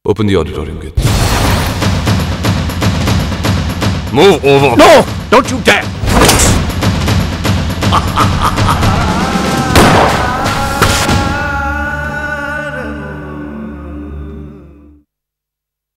Open the auditorium gate. Move over. No! Don't you dare!